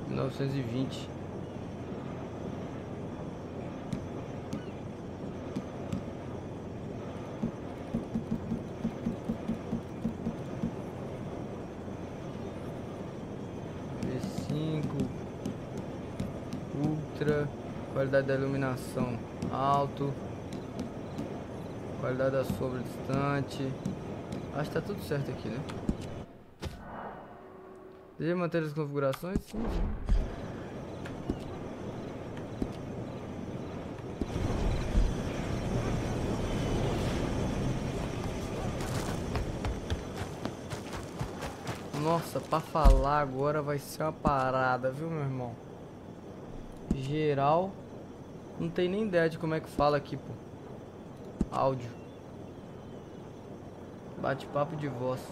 1920. V5 Ultra. Qualidade da iluminação alto. Qualidade da sombra distante. Acho que tá tudo certo aqui, né? Deseja manter as configurações? Sim, sim. Nossa, pra falar agora vai ser uma parada, viu, meu irmão? Geral. Não tem nem ideia de como é que fala aqui, pô. Áudio. Bate-papo de voz.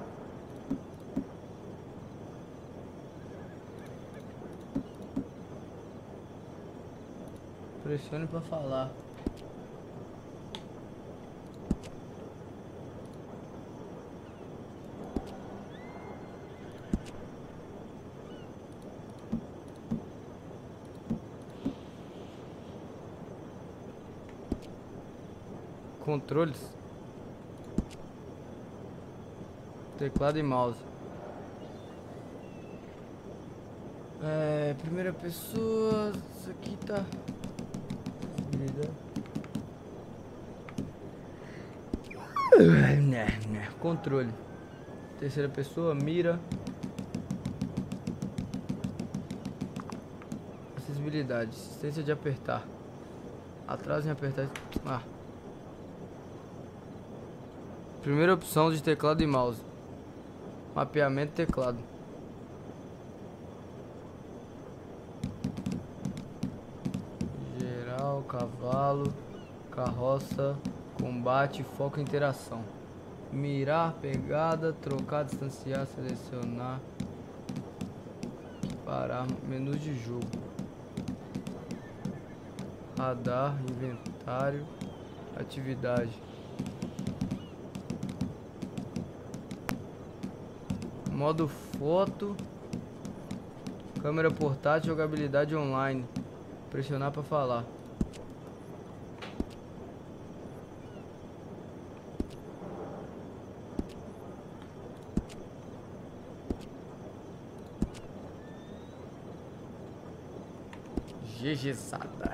Pressione pra falar. Controles. Teclado e mouse. Primeira pessoa. Isso aqui tá. Controle. Terceira pessoa, mira. Acessibilidade. Assistência de apertar. Atrás em apertar. Ah. Primeira opção de teclado e mouse. Mapeamento teclado. Geral, cavalo, carroça, combate, foco e interação. Mirar, pegada, trocar, distanciar, selecionar. Parar, menu de jogo. Radar, inventário, atividade. Modo foto. Câmera portátil, jogabilidade online. Pressionar para falar. GGzada.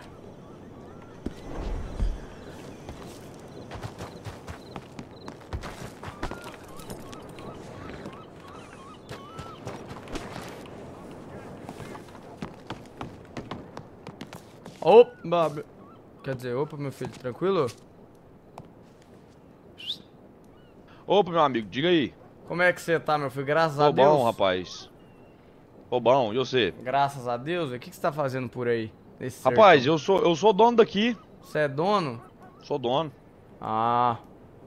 Opa, quer dizer, opa, meu filho, tranquilo? Opa, meu amigo, diga aí. Como é que você tá, meu filho? Graças a Tô Deus. bom, rapaz. Tô bom, e você? Graças a Deus. O que você tá fazendo por aí? Nesse Rapaz, sertão? eu sou dono daqui. Você é dono? Sou dono. Ah.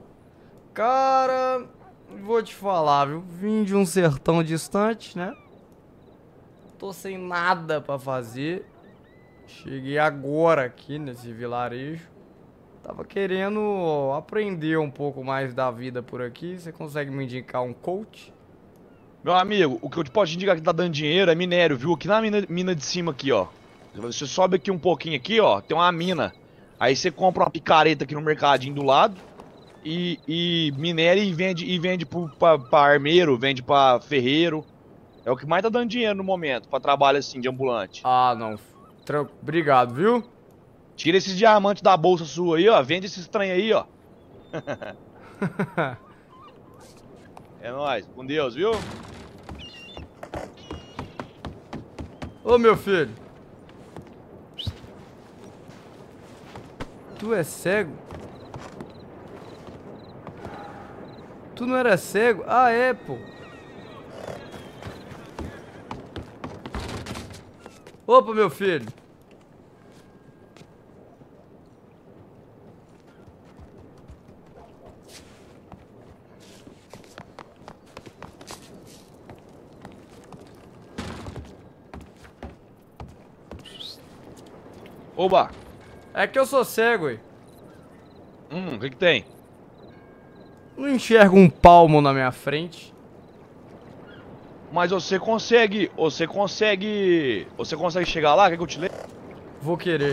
Cara, vou te falar, viu? Vim de um sertão distante, né? Tô sem nada pra fazer. Cheguei agora aqui nesse vilarejo. Tava querendo aprender um pouco mais da vida por aqui. Você consegue me indicar um coach? Meu amigo, o que eu te posso te indicar que tá dando dinheiro é minério, viu? Aqui na mina de cima aqui, ó. Você sobe aqui um pouquinho aqui, ó, tem uma mina. Aí você compra uma picareta aqui no mercadinho do lado e minera e vende pra armeiro, vende pra ferreiro. É o que mais tá dando dinheiro no momento, pra trabalho assim de ambulante. Ah, não. Obrigado, viu? Tira esses diamantes da bolsa sua aí, ó. Vende esses trem aí, ó. É nóis. Com Deus, viu? Ô, meu filho. Tu é cego? Tu não era cego? Ah, é, pô. Opa, meu filho. Oba! É que eu sou cego, ué. O que que tem? Não enxergo um palmo na minha frente. Mas você consegue chegar lá? Quer que eu te levo? Vou querer.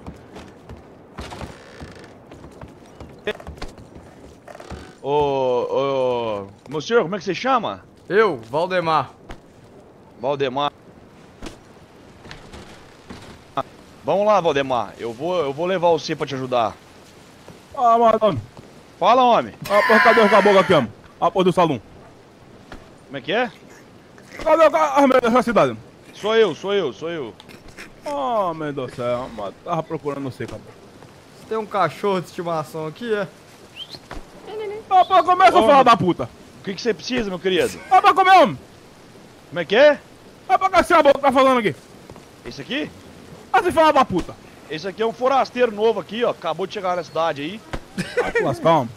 Meu senhor, como é que você chama? Eu, Valdemar. Valdemar. Vamos lá, Valdemar. Eu vou levar você pra te ajudar. Ah, mano. Fala, homem. Ah, porra, cadê o caboclo aqui, homem? Ah, porra do salão. Como é que é? Cadê o armeiro dessa cidade? Sou eu. Ah, meu Deus do céu. Mas tava procurando você, caboclo. Você tem um cachorro de estimação aqui, é? Ah, porra, começa a falar da puta. O que você precisa, meu querido? Ah, pra comer, homem. Como é que é? Ah, pra cá, esse caboclo tá falando aqui. Esse aqui? Ah, se fala da puta. Esse aqui é um forasteiro novo aqui, ó. Acabou de chegar na cidade aí. Ah, tu lascar, homem.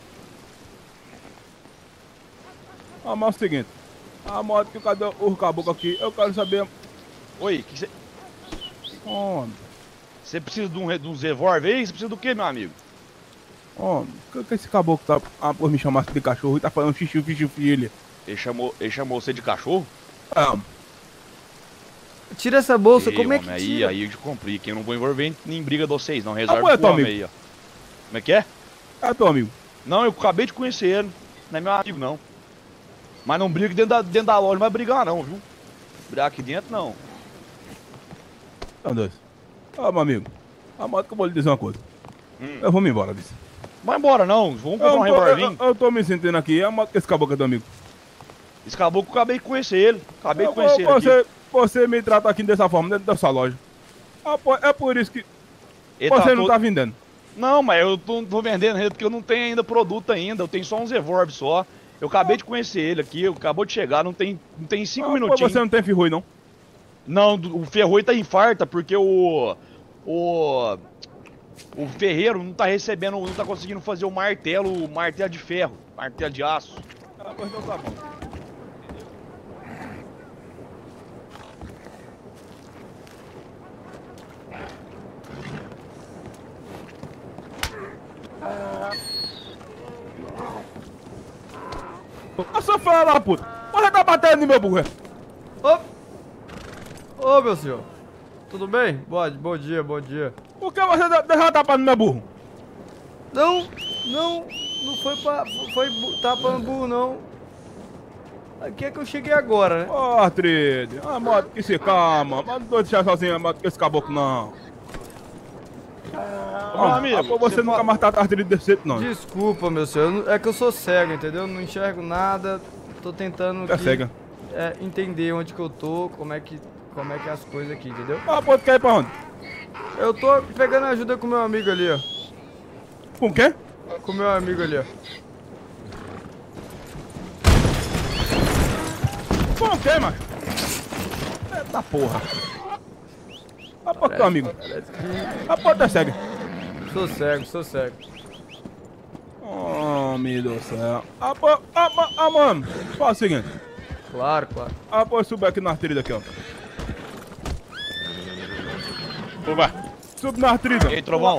Ah, mas é o seguinte. A moto que cadê o caboclo aqui? Eu quero saber. Oi, que você... Homem. Você precisa de uns revólver aí? Você precisa do quê, meu amigo? Homem, que esse caboclo tá. Ah, por me chamar de cachorro e tá falando xixi, filho. Ele chamou você de cachorro? Ah, Tira essa bolsa, Ei, como é que homem, tira? aí eu te complico. Eu não vou envolver em briga de vocês, não. Resolve pô, é com teu o homem amigo. aí, ó. Como é que é? é teu amigo. Não, eu acabei de conhecer ele. Não é meu amigo, não. Mas não briga dentro da loja, não vai brigar, não, viu? Brigar aqui dentro, não. Meu Deus. Ah, meu amigo. A moto que eu vou lhe dizer uma coisa. Eu vou me embora, bicho. Vai embora, não. Vamos comprar um revolvinho. Eu tô me sentindo aqui. A moto que esse caboclo é teu amigo. Esse caboclo, eu acabei de conhecer ele. Acabei de conhecer ele aqui. Você me trata aqui dessa forma, dentro da sua loja. Ah, pô, é por isso que Ele você não todo- tá vendendo. Não, mas eu tô vendendo ele porque eu não tenho ainda produto ainda. Eu tenho só uns revólver só. Eu acabei de conhecer ele aqui. Acabou de chegar. Não tem 5 Ah, pô, minutinhos. você não tem ferrugem, não? Não, o ferrolho tá em farta porque o ferreiro não tá recebendo, não tá conseguindo fazer o martelo de ferro, martelo de aço. Ah, pois então tá bom. Nossa, fala da puta! Você tá batendo no meu burro, é? Ô, meu senhor. Tudo bem? Bom dia, bom dia. Por que você deixou tapar no meu burro? Não foi tapando burro, não. Aqui é que eu cheguei agora, né? Ó, Artride, a moto que se calma, mas não tô deixando sozinho a moto com esse caboclo, não. Meu amigo, pô, você nunca mais tá Artride desse jeito, não. Desculpa, meu senhor. É que eu sou cego, entendeu? Não enxergo nada. Tô tentando É cega. entender onde que eu tô, como é que é as coisas aqui, entendeu? Ah, pô, tu quer ir pra onde? Eu tô pegando ajuda com meu amigo ali, ó. Com quem? Com meu amigo ali, ó. Com quem, macho? Eita porra. Ah, pô, teu amigo. Ah, pô, tu é cego. Sou cego. Oh, meu Deus do céu. Ah, pô, mano. Fala o seguinte. Claro. Ah, pô, subir aqui na artrida aqui, ó. Oba, Sube na artrida. E aí, Trovão?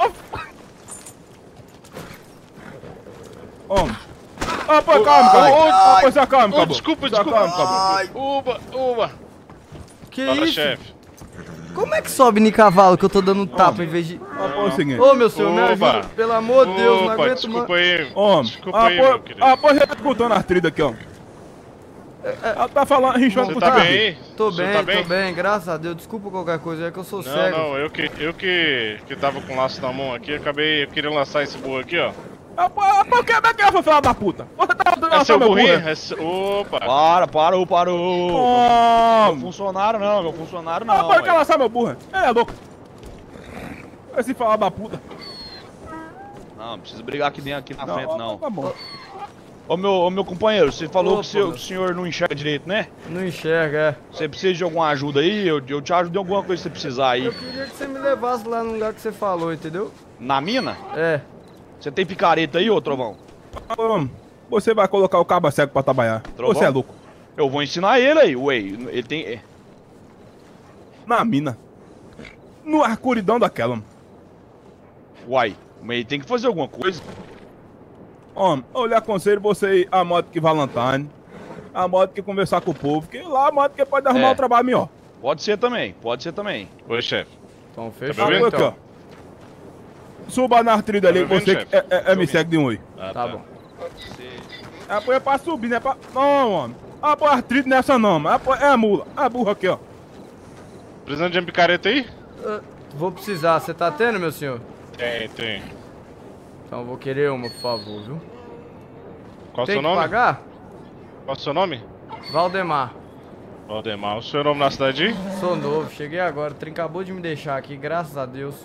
Homem. Ah, pô, calma, calma. Ah, pô, se acalma, oh, caboclo. desculpa, Se acalma, desculpa. caboclo. Uba. Que Fala, isso? chefe. Como é que sobe no cavalo que eu tô dando tapa em vez de... Ah, pô, é o seguinte. Ô, meu senhor, me Opa. ajuda. Pelo amor de Deus, não Opa, aguento desculpa mais. aí. Homem. Desculpa aí, meu querido. Ah, pô, já tá escutando a artrida aqui, ó. Ela tá falando, rinchando Você com tá tudo. bem aí? Tô Você bem, tá tô bem, graças a Deus. Desculpa qualquer coisa, é que eu sou Não, cego. não, eu que tava com o laço na mão aqui, eu queria lançar esse burro aqui, ó. Ah, pô, que é que foi, filha da puta? Você tá É seu meu burrinho? burro? Opa! Parou. Homem. Meu funcionário Ah, não. pô, quer ué. lançar meu burro? Ele é louco. Esse falar da puta. Não, não precisa brigar aqui dentro, aqui na frente, não. Tá bom. Ô, meu companheiro, você falou Opa, que o senhor não enxerga direito, né? Não enxerga, é. Você precisa de alguma ajuda aí? Eu te ajudo em alguma coisa que você precisar aí. Eu queria que você me levasse lá no lugar que você falou, entendeu? Na mina? É. Você tem picareta aí, ô Trovão? Homem, você vai colocar o cabo cego pra trabalhar. Trovão? Você é louco. Eu vou ensinar ele aí, ué. Ele tem... Na mina. No escuridão daquela. Uai, mas ele tem que fazer alguma coisa. Homem, eu lhe aconselho você ir à moto que Valentine. A moto que conversar com o povo, porque lá a moto que pode arrumar o trabalho melhor. Pode ser também, pode ser também. Oi, chefe. Então Tá fechou, me ouvindo? Aqui, ó. então. Suba na trilha ali, Tá me você ouvindo, que chefe? me segue de um oi. Ah, Tá bom. Apoia pra subir, não é pra... Não, homem. Apoia a trilha nessa não, mano. É a mula. A burra aqui, ó. Precisando de uma picareta aí? Vou precisar. Você tá tendo, meu senhor? Tem. Então eu vou querer uma, por favor, viu? Qual o Tem seu que nome? pagar? Qual o seu nome? Valdemar. Valdemar. O seu nome na cidade aí? Sou novo, cheguei agora. O trem acabou de me deixar aqui, graças a Deus.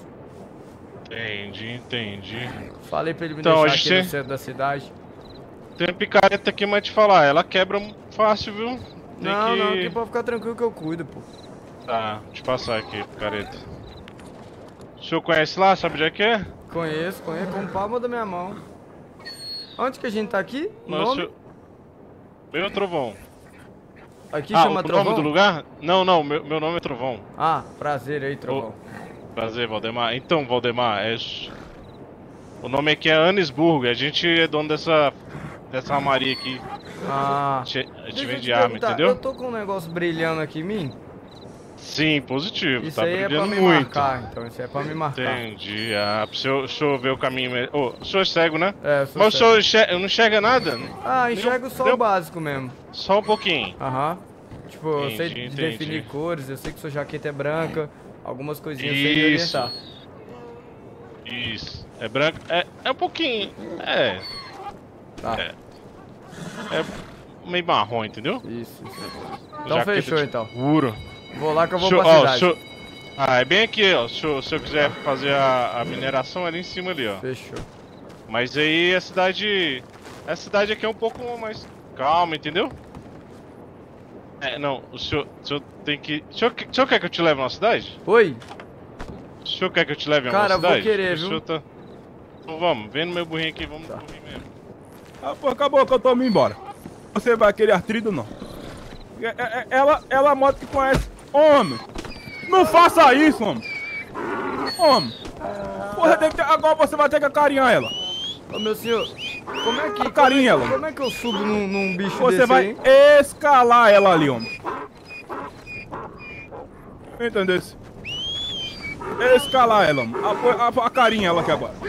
Entendi. Falei pra ele me Então, deixar hoje aqui no você- centro da cidade. Tem uma picareta aqui, mas te falar, ela quebra fácil, viu? Tem Não, que... não, aqui pode ficar tranquilo que eu cuido, pô. Tá, deixa eu passar aqui, picareta. O senhor conhece lá? Sabe onde é que é? Conheço, com palma da minha mão. Onde que a gente tá aqui? O Não, nome? senhor... Meu Trovão. Aqui Ah, chama o Trovão? nome do lugar? Não, meu nome é Trovão. Ah, prazer aí, Trovão. Prazer, Valdemar. Então, Valdemar, o nome aqui é Anisburgo, a gente é dono dessa armaria aqui. Ah, A gente deixa eu vende te arma, perguntar, entendeu? eu tô com um negócio brilhando aqui em mim. Sim, positivo, Isso tá aí é pra brilhando me muito. marcar, então. Isso aí é pra me marcar. Entendi, deixa eu ver o caminho. O senhor é cego, né? É, eu sou Mas cego. o senhor não enxerga nada? Ah, enxergo só Deu- o básico mesmo. Só um pouquinho. Aham. Tipo, eu sei Entendi. definir cores, eu sei que sua jaqueta é branca, algumas coisinhas eu sei me Isso. orientar. Isso. É branco? É um pouquinho. Tá, É meio marrom, entendeu? isso. Então Jaqueta fechou, de então. couro. Vou lá que eu vou Senhor- pra ó, cidade. senhor- é bem aqui, ó. Se eu quiser fazer a mineração, é ali em cima ali, ó. Fechou. Mas aí a cidade aqui é um pouco mais calma, entendeu? Não, o senhor tem que... O senhor quer que eu te leve na cidade? Oi? O senhor quer que eu te leve Cara, na eu vou cidade? querer, O senhor viu? tá... Então vamos, vem no meu burrinho aqui, vamos Tá. dormir mesmo. Ah, pô, acabou que eu tô indo embora. Você vai querer artrido, não. Ela é a moto que conhece. Homem! Não faça isso, homem! Homem! Porra, agora você vai ter que acarinhar ela. Ô, meu senhor, como é que... Acarinha ela. Como é que eu subo num bicho Você desse vai aí? escalar ela ali, homem. Entendeu? Escalar ela, homem. Acarinha ela aqui agora.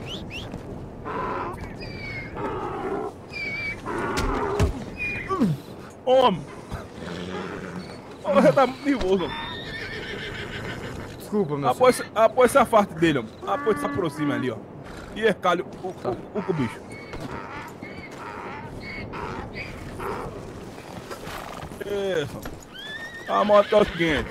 Homem! Você tá muito nervoso, homem. Desculpa, meu senhor. Após essa parte dele, homem. Após se aproxima ali, ó. E escalha o bicho. Isso. A moto é o seguinte.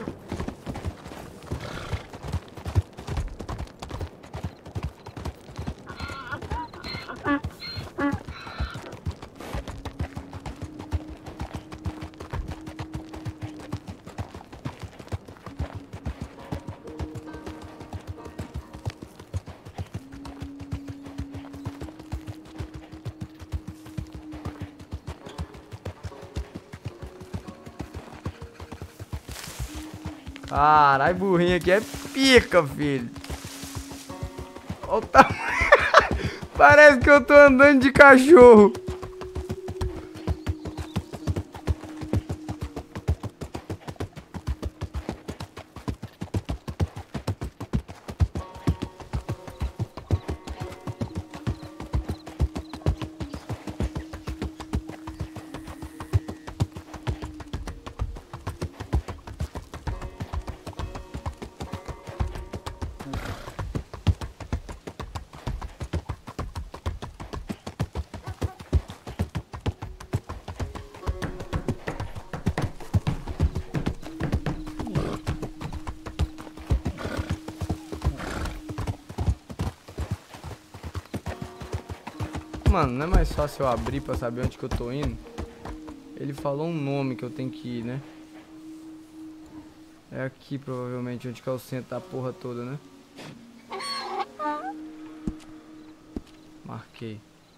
Caralho, burrinho aqui é pica, filho. Olha o tamanho. Parece que eu tô andando de cachorro. Mano, não é mais fácil eu abrir pra saber onde que eu tô indo? Ele falou um nome que eu tenho que ir, né? É aqui, provavelmente, onde que é o centro da porra toda, né? Marquei.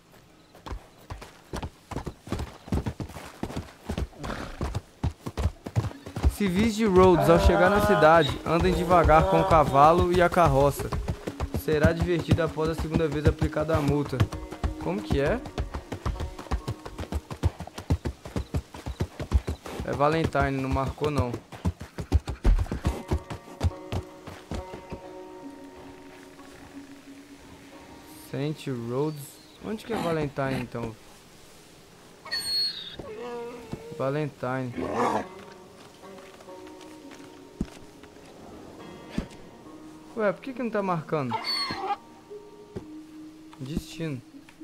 Civis de Rhodes, ao chegar na cidade, andem devagar com o cavalo e a carroça. Será divertido após a segunda vez aplicada a multa. Como que é? É Valentine, não marcou não. Saint Roads. Onde que é Valentine então? Valentine. Ué, por que não tá marcando? Destino.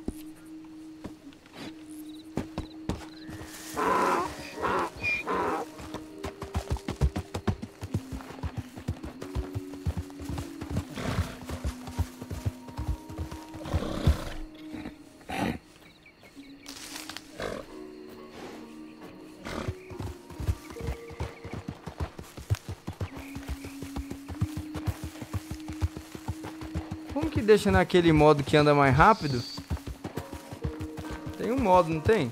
Como que deixa naquele modo que anda mais rápido? Tem um modo, não tem?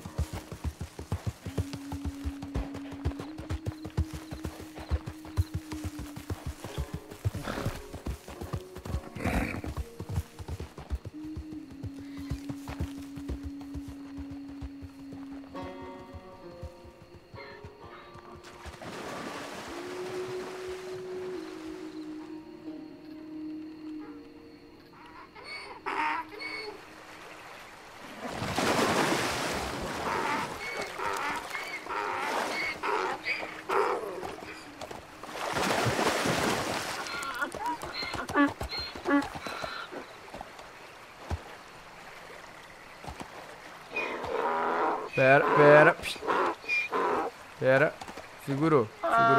Pera. Pera. Segurou.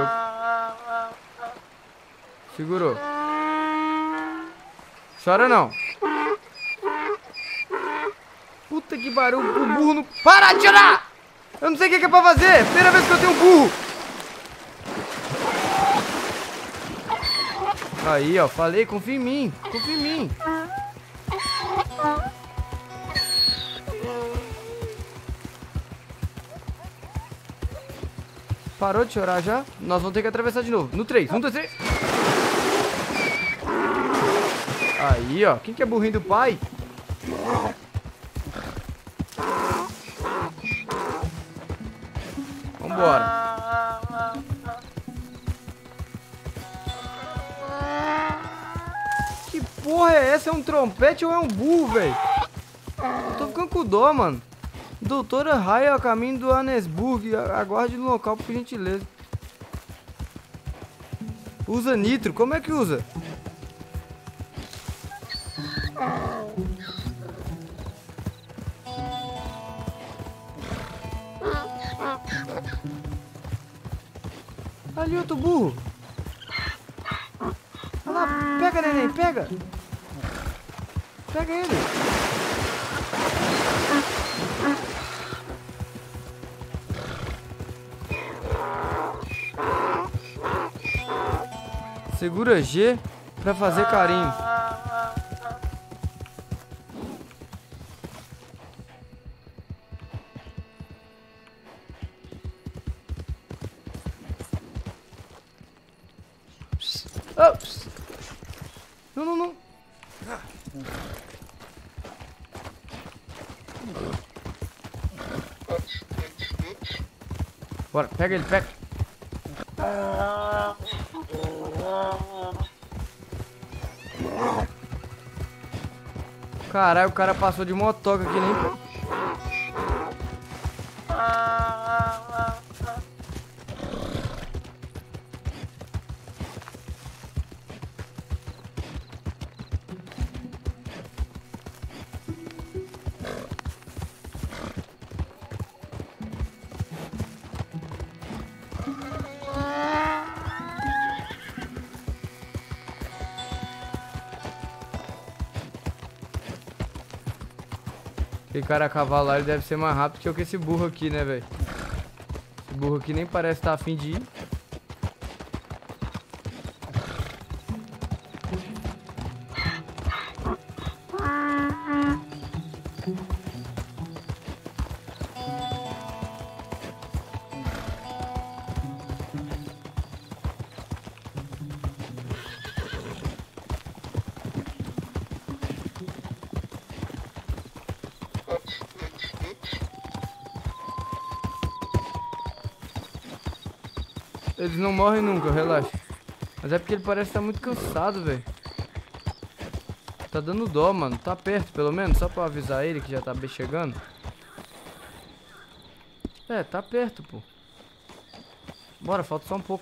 Chora não. Puta que barulho. O burro não... Para de chorar! Eu não sei o que é pra fazer. Primeira vez que eu tenho um burro. Aí, ó. Falei, confia em mim. Parou de chorar já? Nós vamos ter que atravessar de novo. No 3. 1, 2, 3. Aí, ó. Quem que é burrinho do pai? Vambora. Que porra é essa? É um trompete ou é um burro, velho? Tô ficando com dó, mano. Doutora Raia, a caminho do Anesburg. Aguarde no local, por gentileza. Usa nitro. Como é que usa? Ali outro burro. Olha lá. Pega, neném. Pega. Pega ele. Segura G pra fazer carinho. Ops. Não. Bora, pega ele, pega. Caralho, o cara passou de motoca aqui nem... Aquele cara a cavalo lá, ele deve ser mais rápido que esse burro aqui, né, velho? Esse burro aqui nem parece estar afim de ir. Eles não morrem nunca, relaxa. Mas é porque ele parece estar muito cansado, velho. Tá dando dó, mano. Tá perto, pelo menos, só pra avisar ele que já tá bem chegando. É, tá perto, pô. Bora, falta só um pouco.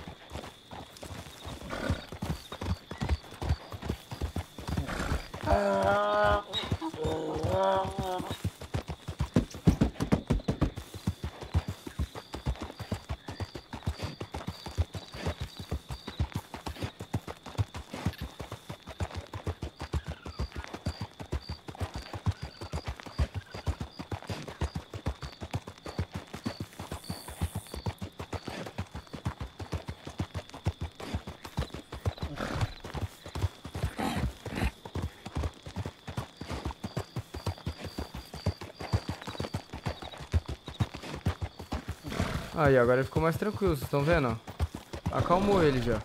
Aí, agora ele ficou mais tranquilo, vocês estão vendo, ó? Acalmou ele já.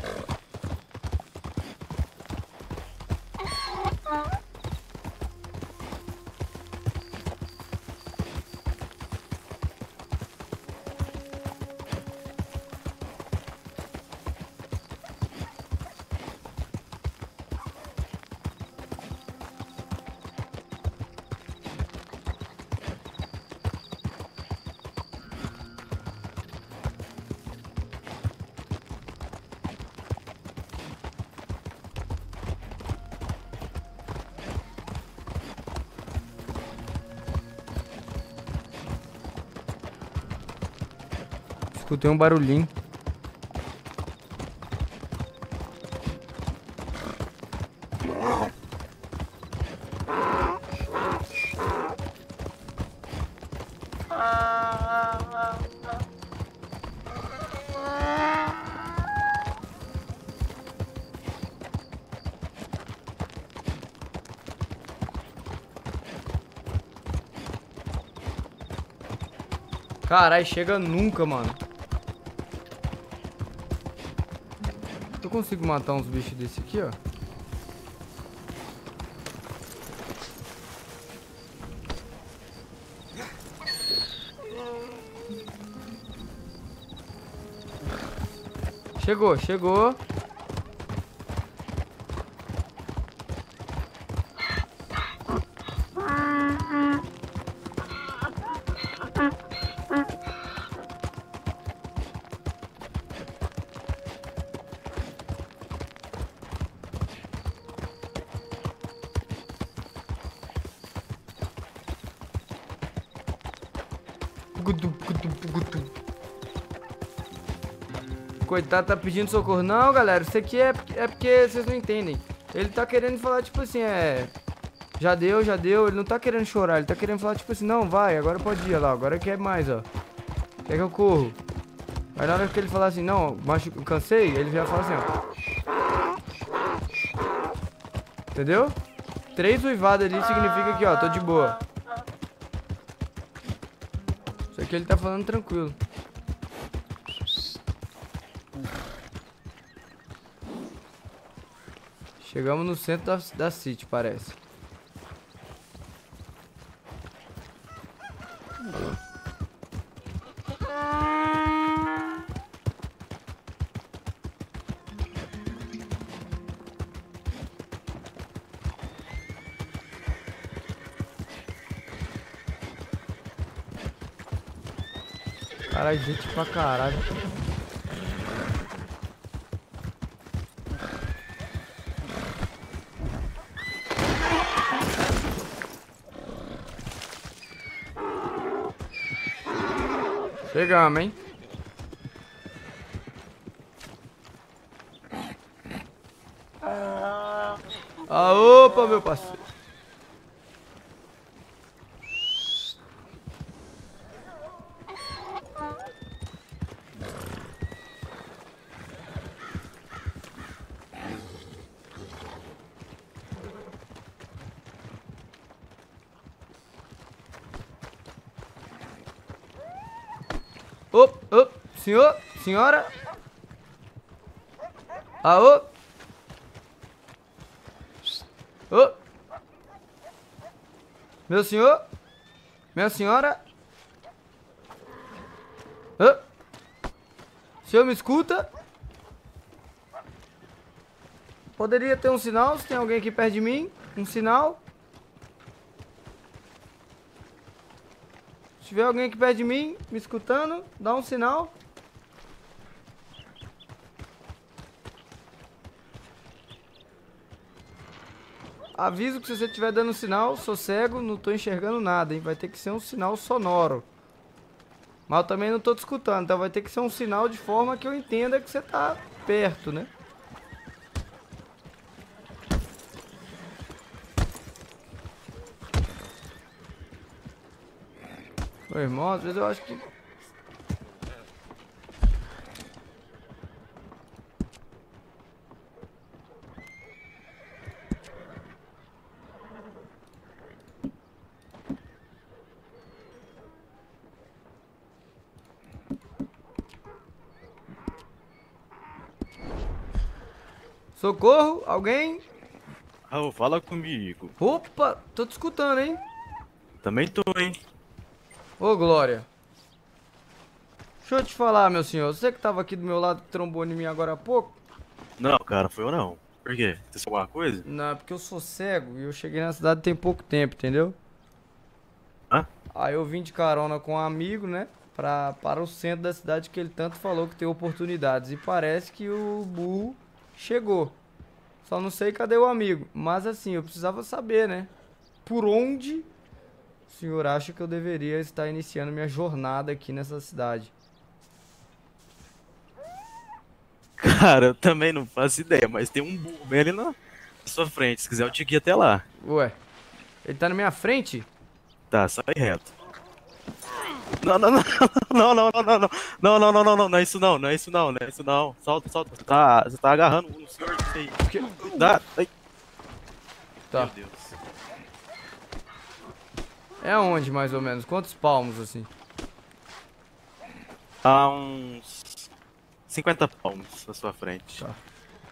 Escutei um barulhinho. Caralho, chega nunca, mano. Eu consigo matar uns bichos desse aqui, ó. Chegou, chegou. Coitado, tá pedindo socorro. Não, galera, isso aqui é porque vocês não entendem. Ele tá querendo falar, tipo assim, já deu, já deu. Ele não tá querendo chorar, ele tá querendo falar, tipo assim, não, vai, agora pode ir lá, agora quer mais, ó. Quer que eu corro? Aí na hora que ele falar assim, não, cansei, ele já fala assim, ó. Entendeu? 3 uivadas ali significa que, ó, tô de boa. Isso aqui ele tá falando tranquilo. Chegamos no centro da city, parece. Caralho, gente pra caralho. Chegamos, hein? Ah, opa, meu parceiro. Op, senhor, senhora. Aô. Ô. Meu senhor. Minha senhora. Ô. O senhor me escuta? Poderia ter um sinal, se tem alguém aqui perto de mim. Um sinal. Se tiver alguém aqui perto de mim, me escutando, dá um sinal. Aviso que se você estiver dando sinal, sou cego, não tô enxergando nada, hein? Vai ter que ser um sinal sonoro. Mas eu também não tô te escutando, então vai ter que ser um sinal de forma que eu entenda que você tá perto, né? Meu irmão, às vezes eu acho que... Socorro, alguém? Raul, fala comigo. Opa, tô te escutando, hein? Também tô, hein? Ô, Glória. Deixa eu te falar, meu senhor. Você que tava aqui do meu lado, que trombou em mim agora há pouco? Não, cara, foi eu não. Por quê? Você alguma coisa? Não, é porque eu sou cego e eu cheguei na cidade tem pouco tempo, entendeu? Hã? Aí eu vim de carona com um amigo, né? Para o centro da cidade que ele tanto falou que tem oportunidades. E parece que o burro chegou. Só não sei cadê o amigo. Mas assim, eu precisava saber, né? Por onde o senhor acha que eu deveria estar iniciando minha jornada aqui nessa cidade? Cara, eu também não faço ideia, mas tem um burro bem ali na sua frente. Se quiser, eu te guio até lá. Ué, ele tá na minha frente? Tá, sai reto. Não, não, não, não, não, não, não, não, não, não, não, não, não, não é isso não, não é isso não, não é isso não. Solta, solta. Você tá agarrando o senhor aí. Cuidado. Ai. Tá. Meu Deus. É onde, mais ou menos? Quantos palmos, assim? Há uns 50 palmos na sua frente. Tá.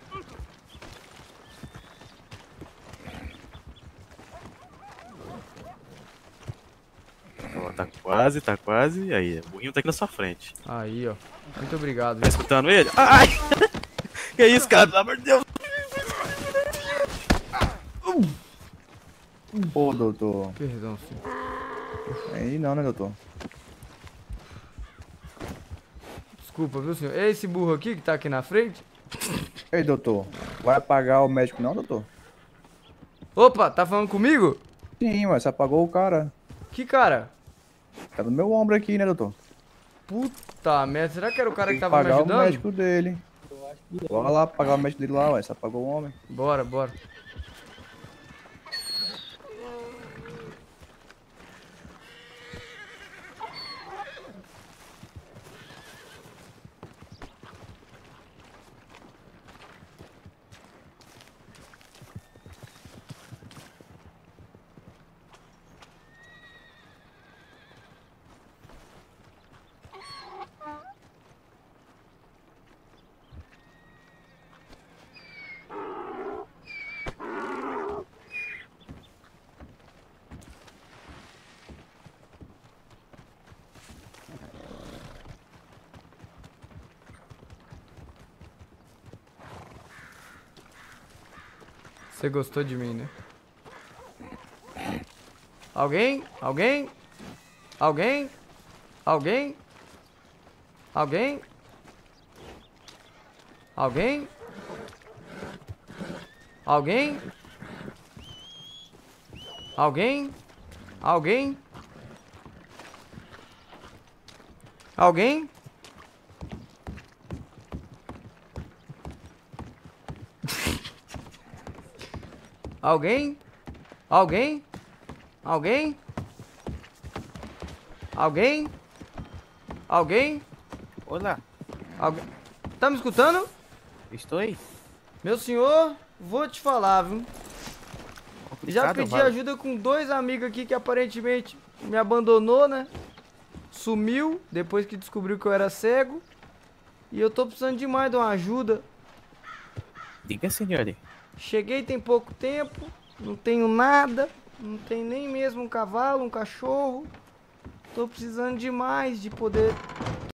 Ó, tá quase, tá quase. Aí, o burrinho tá aqui na sua frente. Aí, ó. Muito obrigado. Tá escutando ele? Ai! Que isso, cara? Pelo amor de Deus! Ô, doutor. Perdão, senhor. Aí não, né, doutor? Desculpa, viu, senhor? É esse burro aqui que tá aqui na frente? Ei, doutor. Vai pagar o médico não, doutor? Opa, tá falando comigo? Sim, mas você apagou o cara. Que cara? Tá no meu ombro aqui, né, doutor? Puta merda, será que era o cara Tem que que tava me pagar o ajudando? médico dele. Bora lá pagar o médico dele lá, ué. Você apagou o homem. Bora, bora. Você gostou de mim, né? Alguém? Alguém? Alguém? Alguém? Alguém? Alguém? Alguém? Alguém? Alguém? Alguém? Alguém? Alguém? Alguém? Alguém? Alguém? Olá, Alguém? Tá me escutando? estou aí. Meu senhor, vou te falar, viu? Já Complicado, pedi vai. ajuda com dois amigos aqui que aparentemente me abandonou, né? Sumiu depois que descobriu que eu era cego. E eu tô precisando demais de uma ajuda. Diga, senhor. Cheguei tem pouco tempo, não tenho nada, não tenho nem mesmo um cavalo, um cachorro. Tô precisando demais de poder